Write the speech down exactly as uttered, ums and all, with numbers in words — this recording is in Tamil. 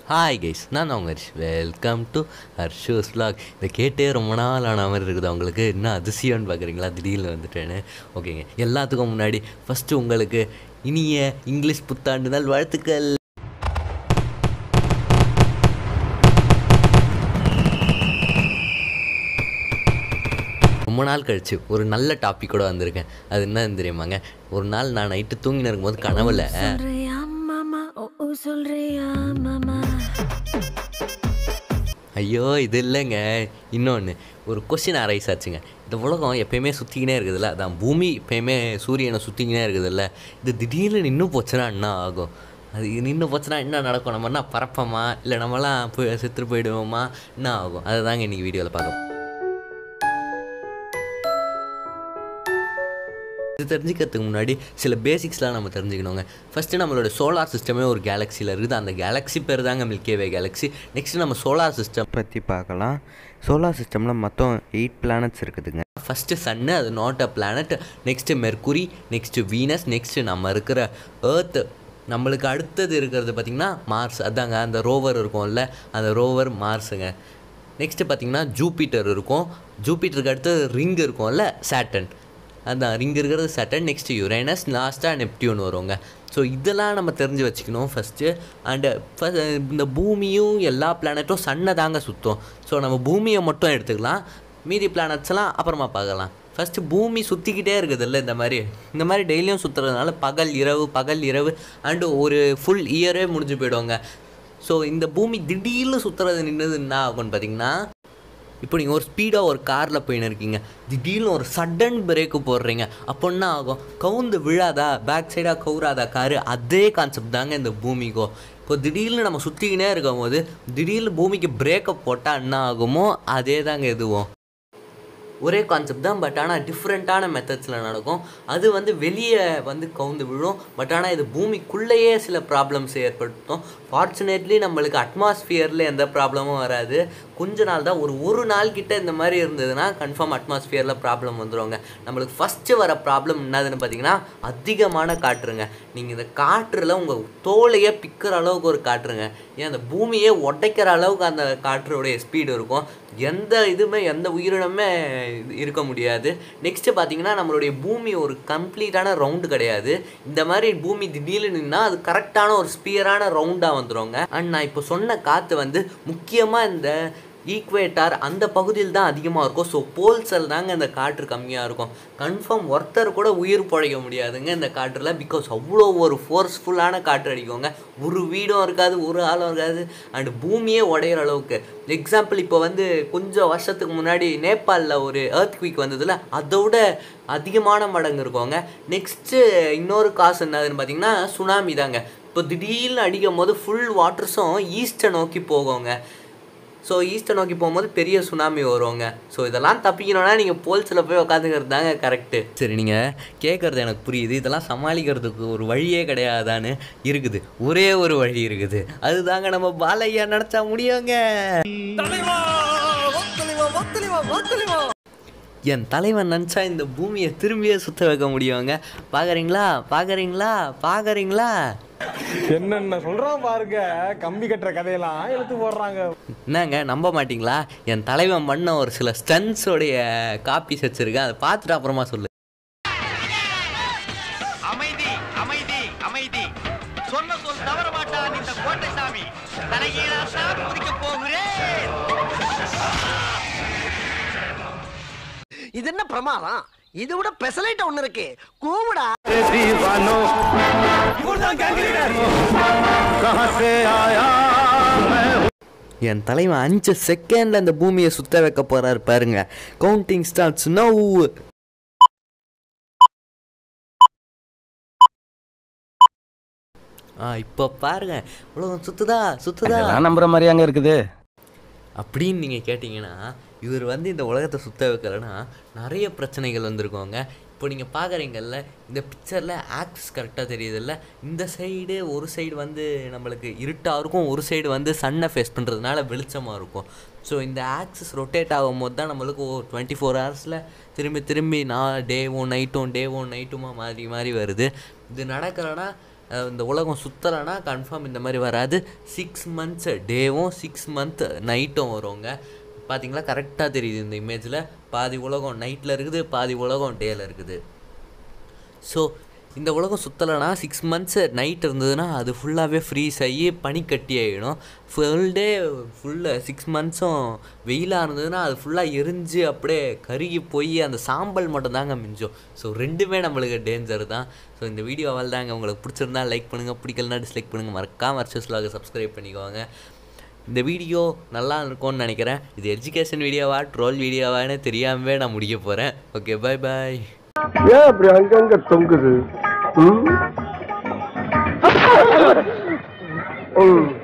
ஹாய் கைஸ், நான் அவங்க Harsh. Welcome to Harsh's vlog. இதை கேட்டே ரொம்ப நாள் ஆன மாதிரி இருக்குது. அவங்களுக்கு என்ன அதிசயம்னு பார்க்குறீங்களா? திடீர்னு வந்துட்டேன்னு. ஓகேங்க, எல்லாத்துக்கும் முன்னாடி ஃபஸ்ட்டு உங்களுக்கு இனிய இங்கிலீஷ் புத்தாண்டு நாள் வாழ்த்துக்கள். ரொம்ப நாள் கழிச்சு ஒரு நல்ல டாப்பிக்கோடு வந்திருக்கேன். அது என்னன்னு தெரியுமாங்க? ஒரு நாள் நான் நைட்டு தூங்கின இருக்கும்போது கனவுல ஐயோ இது இல்லைங்க, இன்னொன்று ஒரு கொஸ்டின் அரைஸ் ஆச்சுங்க. இந்த உலகம் எப்பயுமே சுற்றிக்கினே இருக்குதுல்ல, அதான் பூமி எப்பயுமே சூரியனை சுற்றிக்கினே இருக்குதுல்ல. இது திடீர்னு நின்று போச்சுன்னா என்ன ஆகும்? அது நின்று போச்சுன்னா என்ன நடக்கும்? நம்ம என்ன பறப்போமா, இல்லை நம்மலாம் போய் செத்து போயிடுவோமா, என்ன ஆகும்? அதை தாங்க இன்றைக்கி வீடியோவில் பார்க்கலாம். இது தெரிஞ்சுக்கிறதுக்கு முன்னாடி சில பேசிக்ஸ்லாம் நம்ம தெரிஞ்சுக்கணுங்க. ஃபஸ்ட்டு நம்மளோட சோலார் சிஸ்டமே ஒரு கேலக்ஸியில் இருக்குது. அந்த கேலக்ஸி பேர் தாங்க மில்கி கேலக்ஸி. நெக்ஸ்ட்டு நம்ம சோலார் சிஸ்டம் பற்றி பார்க்கலாம். சோலார் சிஸ்டமில் மொத்தம் எயிட் பிளானட்ஸ் இருக்குதுங்க. ஃபஸ்ட்டு சன்னு, அது not a planet. Next Mercury, next Venus, next நம்ம இருக்கிற ஏர்த்து. நம்மளுக்கு அடுத்தது இருக்கிறது பார்த்திங்கன்னா மார்ஸ். அதாங்க அந்த ரோவர் இருக்கும்ல, அந்த ரோவர் மார்ஸுங்க. நெக்ஸ்ட்டு பார்த்திங்கன்னா ஜூபிட்டர் இருக்கும். ஜூபிட்டருக்கு அடுத்து ரிங் இருக்கும்ல, சாட்டன். அதுதான் ரிங் இருக்கிறது சாட்டர்ன். நெக்ஸ்ட்டு யுரேனஸ், லாஸ்ட்டாக நெப்டியூன் வருவாங்க. ஸோ இதெல்லாம் நம்ம தெரிஞ்சு வச்சுக்கணும் ஃபஸ்ட்டு. அண்டு ஃபஸ்ட் இந்த பூமியும் எல்லா பிளானட்டும் சன்னை தாங்க சுற்றும். ஸோ நம்ம பூமியை மட்டும் எடுத்துக்கலாம், மீதி பிளானட்ஸ்லாம் அப்புறமா பார்க்கலாம். ஃபஸ்ட்டு பூமி சுற்றிக்கிட்டே இருக்குதுல்ல, இந்த மாதிரி இந்த மாதிரி டெய்லியும் சுற்றுறதுனால பகல் இரவு பகல் இரவு அண்டு ஒரு ஃபுல் இயரே முடிஞ்சு போயிடுவாங்க. ஸோ இந்த பூமி திடீர்னு சுற்றுறது நின்றுது என்ன ஆகும்னு பார்த்திங்கன்னா, இப்போ நீங்கள் ஒரு ஸ்பீடாக ஒரு காரில் போயின்னு இருக்கீங்க, திடீர்னு ஒரு சடன் பிரேக்கு போடுறீங்க, அப்போ என்ன ஆகும்? கவுந்து விழாதா, பேக் சைடாக கவுராதா காரு? அதே கான்செப்ட் தாங்க இந்த பூமிக்கும். இப்போ திடீர்னு நம்ம சுற்றிக்கினே இருக்கும் போது திடீர்னு பூமிக்கு பிரேக்கப் போட்டால் என்ன ஆகுமோ அதே தாங்க எதுவும். ஒரே கான்செப்ட் தான், பட் ஆனால் டிஃப்ரெண்ட்டான மெத்தட்ஸில் நடக்கும். அது வந்து வெளியே வந்து கவுந்து விழும், பட் ஆனால் இது பூமிக்குள்ளேயே சில ப்ராப்ளம்ஸ் ஏற்படுத்தும். ஃபார்ச்சுனேட்லி நம்மளுக்கு அட்மாஸ்ஃபியரில் எந்த ப்ராப்ளமும் வராது. கொஞ்ச நாள் தான், ஒரு ஒரு நாள் கிட்ட இந்த மாதிரி இருந்ததுன்னா கன்ஃபார்ம் அட்மாஸ்ஃபியரில் ப்ராப்ளம் வந்துடுவாங்க. நம்மளுக்கு ஃபஸ்ட்டு வர ப்ராப்ளம் என்னதுன்னு பார்த்தீங்கன்னா அதிகமான காற்றுங்க. நீங்கள் இந்த காற்றில் உங்கள் தோலையே பிக்கிற அளவுக்கு ஒரு காற்றுங்க. ஏன் அந்த பூமியே உடைக்கிற அளவுக்கு அந்த காற்றுடைய ஸ்பீடு இருக்கும். எந்த இதுவுமே எந்த உயிரினமே இருக்க முடியாது. நெக்ஸ்ட்டு பார்த்தீங்கன்னா நம்மளுடைய பூமி ஒரு கம்ப்ளீட்டான ரவுண்டு கிடையாது. இந்த மாதிரி பூமி திடீர்னு நின்னால் அது கரெக்டான ஒரு ஸ்பியரான ரவுண்டாக வந்துடுவாங்க. அண்ட் நான் இப்போ சொன்ன காற்று வந்து முக்கியமாக இந்த ஈக்குவேட்டார் அந்த பகுதியில் தான் அதிகமாக இருக்கும். ஸோ போல்ஸில் தாங்க இந்த காற்று கம்மியாக இருக்கும். கன்ஃபார்ம் ஒருத்தர் கூட உயிர் பழைக்க முடியாதுங்க இந்த காற்றில். பிகாஸ் அவ்வளோ ஒரு ஃபோர்ஸ்ஃபுல்லான காற்று அடிக்குவாங்க. ஒரு வீடும் இருக்காது, ஒரு ஆளும் இருக்காது, அண்டு பூமியே உடையிற அளவுக்கு. எக்ஸாம்பிள் இப்போ வந்து கொஞ்சம் வருஷத்துக்கு முன்னாடி நேபாளில் ஒரு எர்த்குவிக் வந்ததில் அதோட அதிகமான மடங்கு இருக்குவாங்க. நெக்ஸ்ட்டு இன்னொரு காசு என்னதுன்னு பார்த்திங்கன்னா சுனாமி தாங்க. இப்போ திடீர்னு அடிக்கும் போது ஃபுல் வாட்டர்ஸும் ஈஸ்ட்டை நோக்கி போகுங்க. ஸோ ஈஸ்ட்டை நோக்கி போகும்போது பெரிய சுனாமி வருவாங்க. ஸோ இதெல்லாம் தப்பிக்கணும்னா நீங்கள் போல்ஸில் போய் உட்காந்துக்கிறது தாங்க கரெக்டு. சரி, நீங்கள் கேட்குறது எனக்கு புரியுது. இதெல்லாம் சமாளிக்கிறதுக்கு ஒரு வழியே கிடையாதான்னு. இருக்குது, ஒரே ஒரு வழி இருக்குது. அதுதாங்க நம்ம பாலையா நினச்சா முடியுங்க. என் தலைவன் நினச்சா இந்த பூமியை திரும்பியே சுற்ற வைக்க முடியுங்க. பார்க்குறீங்களா பார்க்குறீங்களா பார்க்குறீங்களா என்னென்ன சொல்றான் பாருங்க. கம்பி கட்டுற கதையெல்லாம் எடுத்து போடுறாங்க. என்னங்க நம்ப மாட்டிங்களா? என் தலைவன் பண்ண ஒரு சில ஸ்டன்ஸோடைய காப்பீஸ் வச்சிருக்கேன், அதை பார்த்துட்டு அப்புறமா சொல்லு. அமைதி அமைதி அமைதி. சொன்ன சொல் தவற மாட்டான் இந்த கோட்டை சாமி. தலைகீழாத்தான் குதிக்க போகிறேன். இது என்ன பிரமாதம்? இது விட பெசலைட் ஒண்ணு இருக்கு, கூவுடா. என் தலைவன் அஞ்சு செகண்ட்ல இந்த பூமியை சுத்த வைக்க போறாரு பாருங்க. Counting starts now. ஆ இப்போ பாருங்க, உலகம் சுத்துதா சுத்துதா. நம்புற மாதிரி அங்க இருக்குது அப்படின்னு நீங்கள் கேட்டிங்கன்னா, இவர் வந்து இந்த உலகத்தை சுத்த வைக்கலைன்னா நிறைய பிரச்சனைகள் வந்திருக்கோங்க. இப்போ நீங்கள் பார்க்குறீங்கல்ல இந்த பிக்சரில் ஆக்சிஸ் கரெக்டாக தெரியுதில்ல. இந்த சைடு ஒரு சைடு வந்து நம்மளுக்கு இருட்டாக இருக்கும், ஒரு சைடு வந்து சன்னை ஃபேஸ் பண்ணுறதுனால வெளிச்சமாக இருக்கும். ஸோ இந்த ஆக்சிஸ் ரொட்டேட் ஆகும்போது தான் நம்மளுக்கு ஓ டுவெண்ட்டி ஃபோர் ஹவர்ஸில் திரும்பி திரும்பி நான் டேவும் நைட்டும் டேவும் நைட்டுமா மாறி மாறி வருது. இது நடக்கிறனா இந்த உலகம் சுற்றலைன்னா கன்ஃபார்ம் இந்த மாதிரி வராது. சிக்ஸ் மந்த்ஸ் டேவும் சிக்ஸ் மந்த் நைட்டும் வருவாங்க. பார்த்தீங்களா, கரெக்டாக தெரியுது இந்த இமேஜில். பாதி உலகம் நைட்டில் இருக்குது, பாதி உலகம் டேயில் இருக்குது. ஸோ இந்த உலகம் சுற்றலைன்னா சிக்ஸ் மந்த்ஸு நைட் இருந்ததுன்னா அது ஃபுல்லாகவே ஃப்ரீஸ் ஆகி பனிக்கட்டி ஆகிடும். ஃபுல் டே ஃபுல்லு சிக்ஸ் மந்த்ஸும் வெயிலாக இருந்ததுன்னா அது ஃபுல்லாக எரிஞ்சு அப்படியே கருகி போய் அந்த சாம்பல் மட்டும் தாங்க மிஞ்சும். ஸோ ரெண்டுமே நம்மளுக்கு டேஞ்சர் தான். ஸோ இந்த வீடியோ அவள் தாங்க. உங்களுக்கு பிடிச்சிருந்தா லைக் பண்ணுங்கள், பிடிக்கலனா டிஸ்லைக் பண்ணுங்கள். மறக்காம ஹர்ஷஸ் vlog சப்ஸ்கிரைப் பண்ணிக்கோங்க. இந்த வீடியோ நல்லா இருக்கும்னு நினைக்கிறேன். இது எஜுகேஷன் வீடியோவா ட்ரோல் வீடியோவான்னு தெரியாமவே நான் முடிக்க போகிறேன். Okay, bye bye. ஏன் அப்படி அங்கங்க தொங்குது? ம்